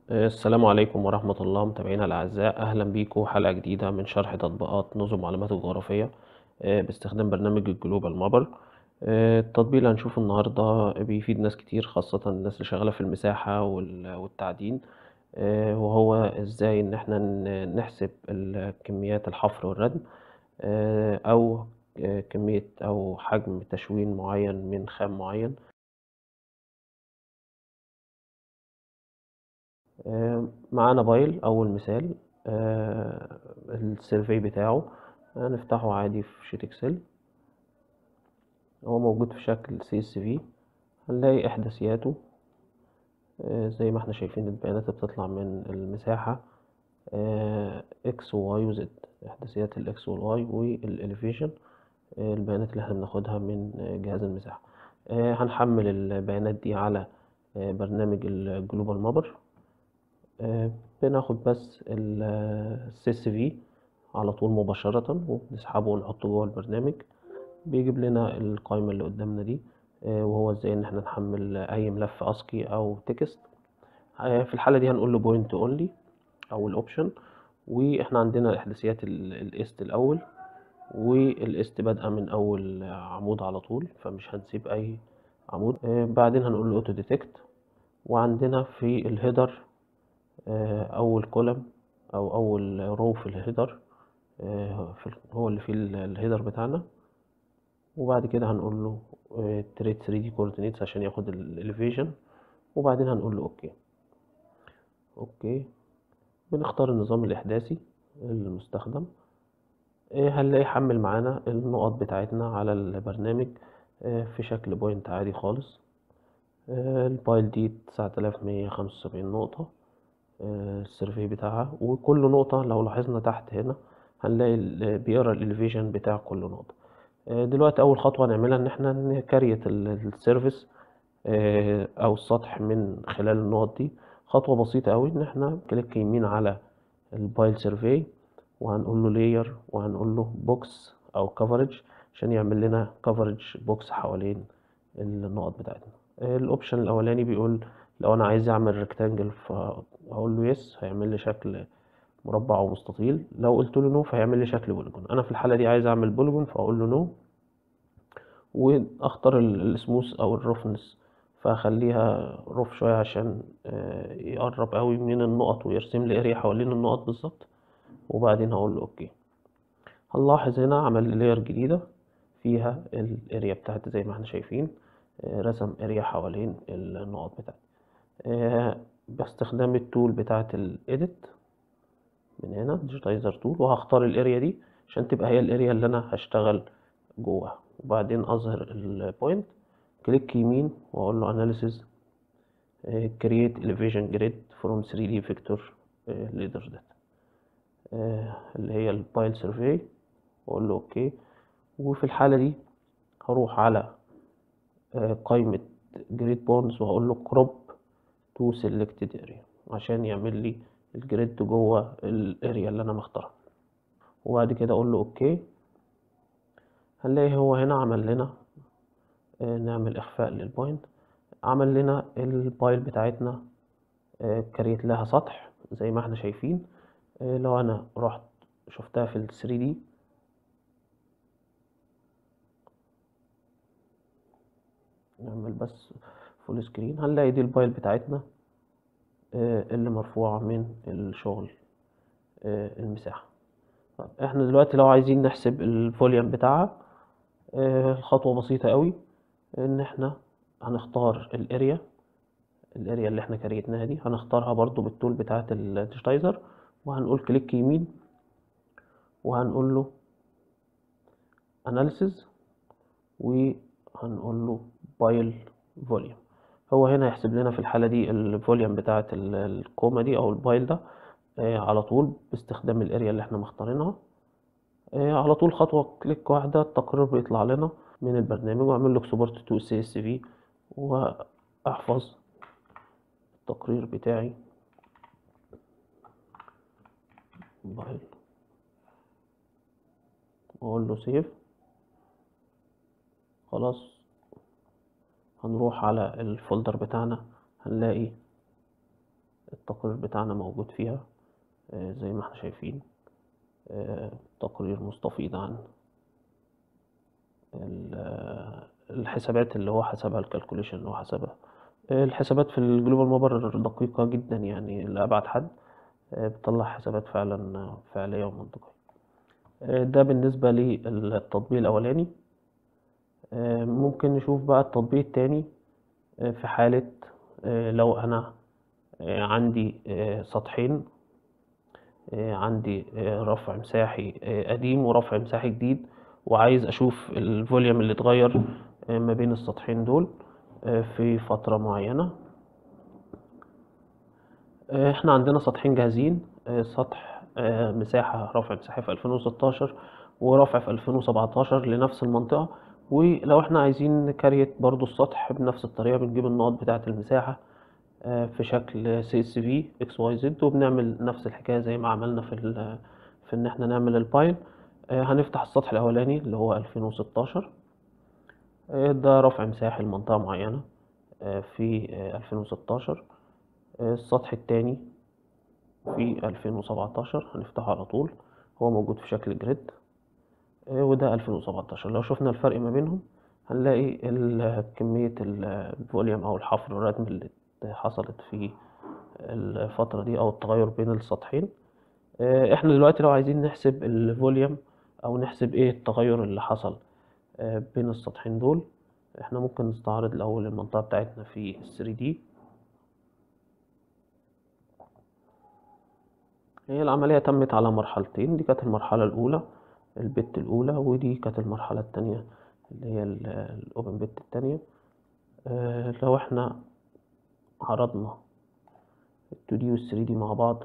السلام عليكم ورحمة الله متابعينا الأعزاء، أهلا بيكم حلقة جديدة من شرح تطبيقات نظم معلومات الجغرافية باستخدام برنامج الجلوبال مابر. التطبيق اللي هنشوفه النهاردة بيفيد ناس كتير، خاصة الناس اللي شغالة في المساحة والتعدين. وهو إزاي إن احنا نحسب كميات الحفر والردم، أو كمية أو حجم تشوين معين من خام معين. معانا بايل أول مثال. السيرفي بتاعه هنفتحه عادي في شيت اكسل. هو موجود في شكل CSV. هنلاقي إحداثياته زي ما احنا شايفين البيانات اللي بتطلع من المساحة X و Y و Z. إحداثيات ال X وال Y والإليفيشن، البيانات اللي احنا بناخدها من جهاز المساحة. هنحمل البيانات دي على برنامج الجلوبال مابر. بناخد بس ال CSV على طول مباشرة وبنسحبه ونحطه جوه البرنامج. بيجيب لنا القائمة اللي قدامنا دي، وهو ازاي ان احنا نحمل اي ملف اسكي او تكست. في الحالة دي هنقول له بوينت اونلي او الاوبشن. واحنا عندنا الاحداثيات الاست الاول، والاست بادئة من اول عمود على طول، فمش هنسيب اي عمود. بعدين هنقول له اوتو ديتكت. وعندنا في الهيدر اول كولم او اول رو في الهيدر، هو اللي فيه الهيدر بتاعنا. وبعد كده هنقول له تريد 3D coordinates عشان ياخد الاليفيشن. وبعدين هنقول له اوكي. اوكي، بنختار النظام الاحداثي المستخدم. هنلاقي حمل معانا النقط بتاعتنا على البرنامج في شكل بوينت عادي خالص. الفايل دي 9175 نقطة. السيرفي بتاعها، وكل نقطة لو لاحظنا تحت هنا هنلاقي بيقرا الاليفيشن بتاع كل نقطة. دلوقتي أول خطوة هنعملها إن احنا نكريت السيرفيس أو السطح من خلال النقط دي. خطوة بسيطة أوي، إن احنا كليك يمين على البايل سيرفي، وهنقول له لاير، وهنقول له بوكس أو كفرج عشان يعمل لنا كفرج بوكس حوالين النقط بتاعتنا. الأوبشن الأولاني بيقول لو أنا عايز أعمل ريكتانجل فهقول له يس، هيعمل لي شكل مربع ومستطيل. لو قلت له نو فهيعمل لي شكل بوليجون. أنا في الحالة دي عايز أعمل بوليجون فأقول له نو، واختار السموث او الرفنس، فاخليها رف شوية عشان يقرب قوي من النقط ويرسم لي اريا حوالين النقط بالظبط. وبعدين هقول له اوكي. هنلاحظ هنا عمل لي لاير جديدة فيها الاريا بتاعتي زي ما احنا شايفين. رسم اريا حوالين النقط بتاعتي باستخدام التول بتاعت الايديت من هنا، ديجيتايزر تول. وهختار الاريا دي عشان تبقى هي الاريا اللي انا هشتغل جواها. وبعدين اظهر البوينت، كليك يمين واقول له اناليسيز create elevation grid from 3D vector leader data، اللي هي البايل سيرفي. واقول له اوكي. وفي الحالة دي هروح على قائمة جريد بونز وهقول له crop to selected area عشان يعمل لي الجريد جوه الاريا اللي انا مختارها. وبعد كده اقول له اوكي. هنلاقي هو هنا عمل لنا نعمل اخفاء للبوينت. عمل لنا البايل بتاعتنا كريت لها سطح زي ما احنا شايفين. لو انا رحت شفتها في ال 3D، نعمل بس فول سكرين، هنلاقي دي البايل بتاعتنا اللي مرفوعة من الشغل المساحة. طب احنا دلوقتي لو عايزين نحسب الفوليوم بتاعها، الخطوة بسيطة قوي. ان احنا هنختار الاريا اللي احنا كريتناها دي، هنختارها برضو بالتول بتاعة الديجيتايزر، وهنقول كليك يمين وهنقول له اناليسيز، وهنقول له بايل فوليوم. هو هنا هيحسب لنا في الحالة دي الفوليوم بتاعة الكومة دي أو البايل ده على طول باستخدام الاريا اللي احنا مختارينها. على طول خطوة كليك واحدة التقرير بيطلع لنا من البرنامج، وأعمل له اكسبورت تو CSV وأحفظ التقرير بتاعي بايل، وأقول له سيف. خلاص، هنروح على الفولدر بتاعنا، هنلاقي التقرير بتاعنا موجود فيها زي ما احنا شايفين. تقرير مستفيض عن الحسابات اللي هو حسبها، الكالكوليشن اللي هو حسبها. الحسابات في الجلوبال مابر دقيقة جدا يعني لأبعد حد، بتطلع حسابات فعلا فعلية ومنطقية. ده بالنسبة للتطبيق الأولاني. ممكن نشوف بقى التطبيق التاني في حالة لو أنا عندي سطحين، عندي رفع مساحي قديم ورفع مساحي جديد، وعايز أشوف الفوليوم اللي اتغير ما بين السطحين دول في فترة معينة. احنا عندنا سطحين جاهزين، سطح مساحة رفع مساحي في 2016 ورفع في 2017 لنفس المنطقة. ولو احنا عايزين نكريت برضو السطح بنفس الطريقة، بنجيب النقط بتاعة المساحة في شكل CSV XYZ، وبنعمل نفس الحكاية زي ما عملنا في ان احنا نعمل البايل. هنفتح السطح الاولاني اللي هو 2016. ده رفع مساحي لمنطقة معينة في 2016. السطح التاني في 2017 هنفتحه على طول، هو موجود في شكل جريد. وده 2017. لو شفنا الفرق ما بينهم هنلاقي كمية الفوليوم أو الحفر الردم اللي حصلت في الفترة دي أو التغير بين السطحين. احنا دلوقتي لو عايزين نحسب الفوليوم أو نحسب ايه التغير اللي حصل بين السطحين دول، احنا ممكن نستعرض الأول المنطقة بتاعتنا في 3D. هي العملية تمت على مرحلتين، دي كانت المرحلة الأولى البت الأولى، ودي كانت المرحلة التانية اللي هي الأوبن بت التانية. لو احنا عرضنا ال 2D وال 3D مع بعض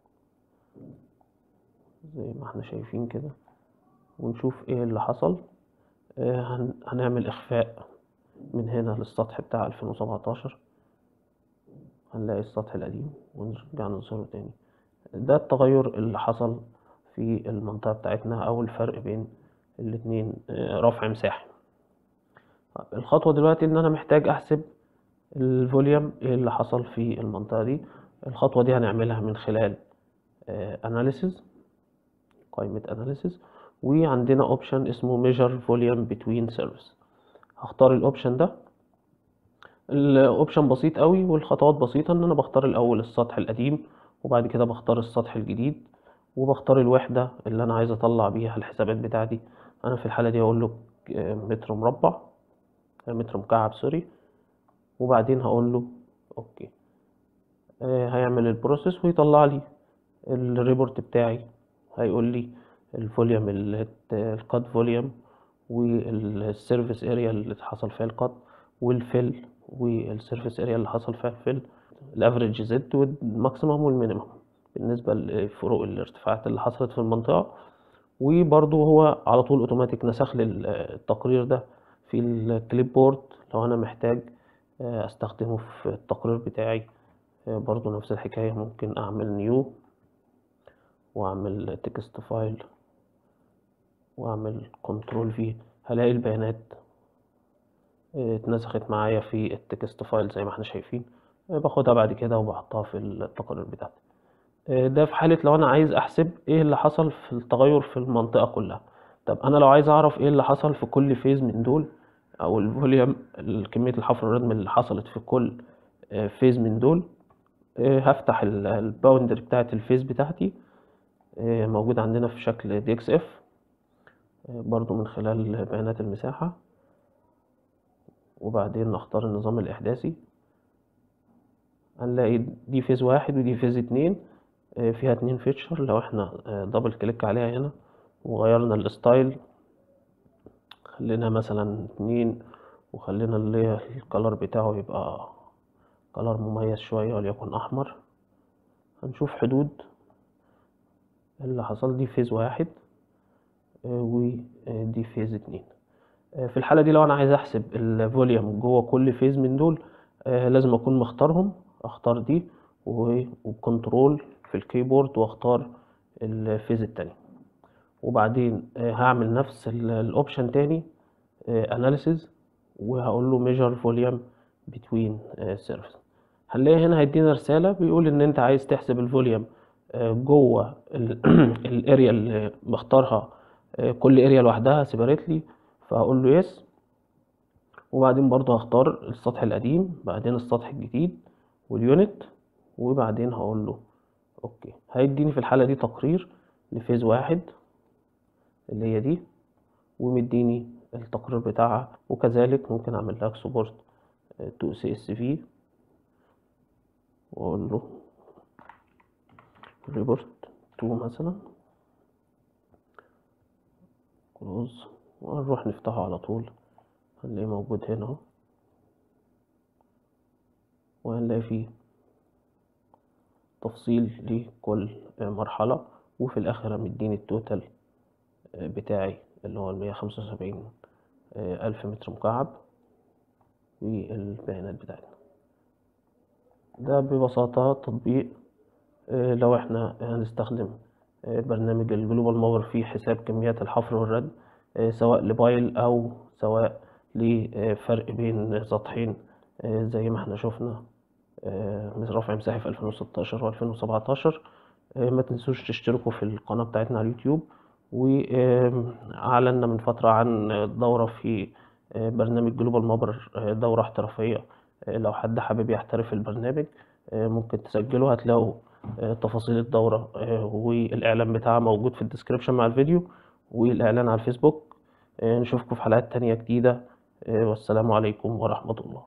زي ما احنا شايفين كده، ونشوف ايه اللي حصل. هنعمل إخفاء من هنا للسطح بتاع 2017، هنلاقي السطح القديم ونرجع نظهره تاني. ده التغير اللي حصل في المنطقة بتاعتنا أو الفرق بين الاتنين، رفع مساحي. الخطوة دلوقتي إن أنا محتاج أحسب الفوليوم إيه اللي حصل في المنطقة دي. الخطوة دي هنعملها من خلال أناليسيز، قائمة أناليسيز، وعندنا أوبشن اسمه measure volume between service. هختار الأوبشن ده. الأوبشن بسيط قوي والخطوات بسيطة، إن أنا بختار الأول السطح القديم، وبعد كده بختار السطح الجديد، وبختار الوحدة اللي أنا عايز أطلع بيها الحسابات بتاعتي. أنا في الحالة دي هقول له متر مربع، متر مكعب سوري، وبعدين هقول له أوكي. هيعمل البروسيس ويطلع لي الريبورت بتاعي. هيقول لي الفوليوم الكات فوليوم، والسيرفيس اريا اللي حصل فيها الكات، والفيل والسيرفيس اريا اللي حصل فيها الفيل، الافريج زد والماكسيمم والمينيمم بالنسبه لفروق الارتفاعات اللي حصلت في المنطقه. وبرضه هو على طول اوتوماتيك نسخ لي التقرير ده في الكليب بورد لو انا محتاج استخدمه في التقرير بتاعي. برضه نفس الحكايه، ممكن اعمل نيو واعمل تكست فايل واعمل كنترول في، هلاقي البيانات اتنسخت معايا في التكست فايل زي ما احنا شايفين. باخدها بعد كده وبحطها في التقارير بتاعتي. ده في حالة لو انا عايز احسب ايه اللي حصل في التغير في المنطقة كلها. طب انا لو عايز اعرف ايه اللي حصل في كل فيز من دول، او الفوليوم كمية الحفر الردم اللي حصلت في كل فيز من دول، هفتح الباوندر بتاعت الفيز بتاعتي، موجود عندنا في شكل DXF برضو من خلال بيانات المساحة، وبعدين نختار النظام الإحداثي. هنلاقي دي فيز واحد ودي فيز اتنين، فيها اتنين فيتشر. لو احنا دبل كليك عليها هنا وغيرنا الستايل، خلينا مثلا اتنين، وخلينا اللي هي الكالر بتاعه يبقى كالر مميز شوية وليكن أحمر، هنشوف حدود اللي حصل. دي فيز واحد ودي فيز اتنين. في الحالة دي لو أنا عايز أحسب الفوليوم جوه كل فيز من دول، لازم أكون مختارهم. أختار دي وكنترول في الكيبورد واختار الفيز التاني، وبعدين هعمل نفس الأوبشن تاني أناليسيز، وهقول له measure volume between service. هنلاقي هنا هيدينا رسالة بيقول إن أنت عايز تحسب الفوليوم جوه الاريا اللي مختارها، كل اريا لوحدها سيبريتلي. فهقول له يس، وبعدين برضه هختار السطح القديم بعدين السطح الجديد واليونت، وبعدين هقول له اوكي. هيديني في الحالة دي تقرير لفيز واحد اللي هي دي، ومديني التقرير بتاعها. وكذلك ممكن اعمل لها اكسبورت تو سي اس في، واقول له ريبورت تو مثلا كلوز، ونروح نفتحه على طول. هنلاقيه موجود هنا اهو، وهنلاقي فيه تفصيل لكل مرحلة. وفي الآخر مديني التوتال بتاعي اللي هو 175 ألف متر مكعب والبيانات بتاعتنا. ده ببساطة تطبيق لو احنا هنستخدم برنامج الجلوبال مابر في حساب كميات الحفر والرد، سواء لبايل أو سواء لفرق بين سطحين زي ما احنا شفنا رفع مساحي في 2016 و 2017. ما تنسوش تشتركوا في القناة بتاعتنا على اليوتيوب. وأعلنا من فترة عن دورة في برنامج جلوبال مابر، دورة احترافية. لو حد حابب يحترف البرنامج ممكن تسجلوا، هتلاقوا تفاصيل الدورة والإعلان بتاعها موجود في الديسكريبشن مع الفيديو، والإعلان على الفيسبوك. نشوفكم في حلقات تانية جديدة، والسلام عليكم ورحمة الله.